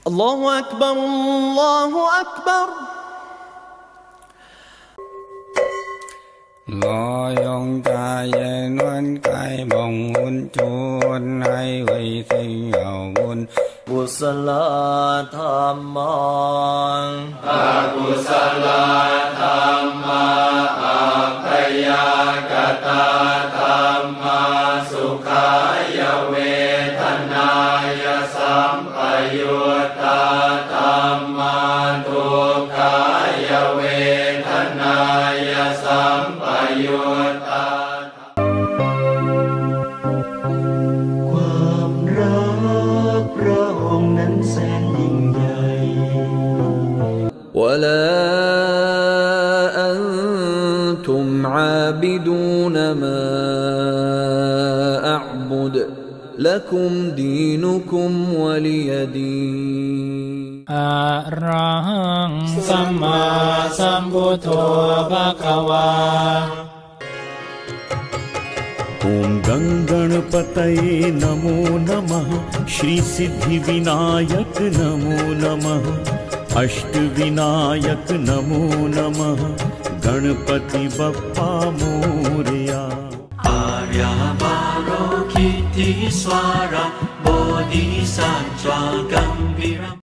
الله أكبر الله أكبر ลอยองกายนวลกายบ่งหุ่นชวนให้ไว้สิ่งเอาบุญกุศลธรรมังอกุศลธรรมะอัพยากตาธรรมะสุขายเวทนายสัมปยุตตาธรรมะทุกขายเวทนายสัมปยุตตาความรักพระองค์นั้นแสนยิ่งใหญ่ولا أنتم عابدون ما أعبد لكم دينكم ولي دين อะระหังสัมมาสัมพุทโธภะคะวา ओम गंगणपतये नमो नमः श्री सिद्धि विनायक नमो नमः अष्टविनायक नमो नमः गणपति बप्पा मोरया आर्या बारो किति स्वारा बोधिसत्त्वा